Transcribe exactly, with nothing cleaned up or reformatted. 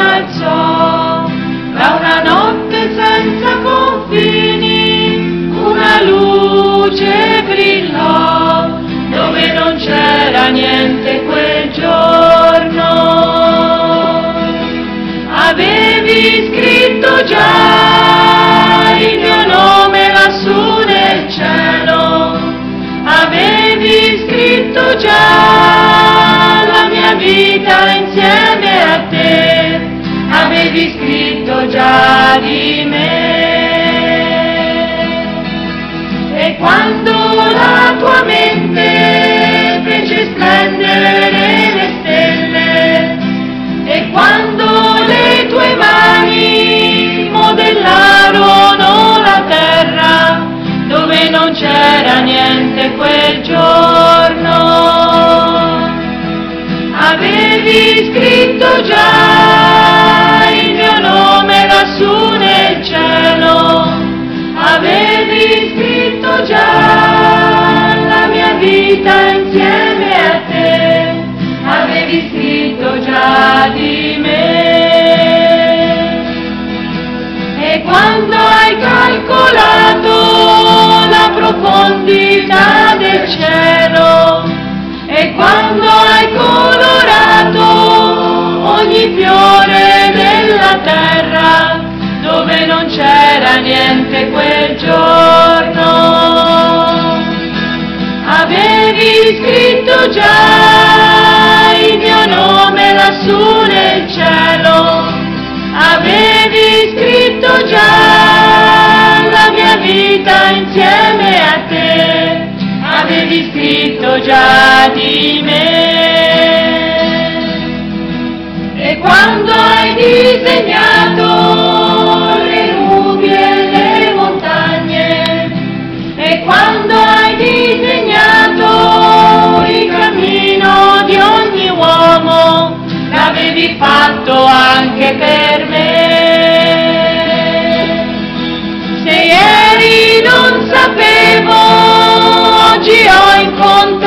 innalzò, da una notte senza confini, una luce brillò, dove non c'era niente quel giorno. Avevi scritto già il mio nome lassù nel cielo, avevi scritto già la mia vita insieme a te, avevi scritto già di me. E quando la tua mente fece splendere le stelle, e quando le tue mani modellarono la terra, dove non c'era niente quel giorno, avevi scritto già il mio nome lassù nel cielo, avevi scritto già la mia vita insieme a te, avevi scritto già di me. E quando hai calcolato la profondità del cielo, e quando hai colorato ogni fiore della terra, dove non c'era niente quel giorno, avevi scritto già il mio nome lassù nel cielo, avevi scritto già la mia vita insieme a te, avevi scritto già di me. E quando hai disegnato le nubi e le montagne, e quando hai disegnato il cammino di ogni uomo, l'avevi fatto anche per me. Se ieri non sapevo, oggi ho incontrato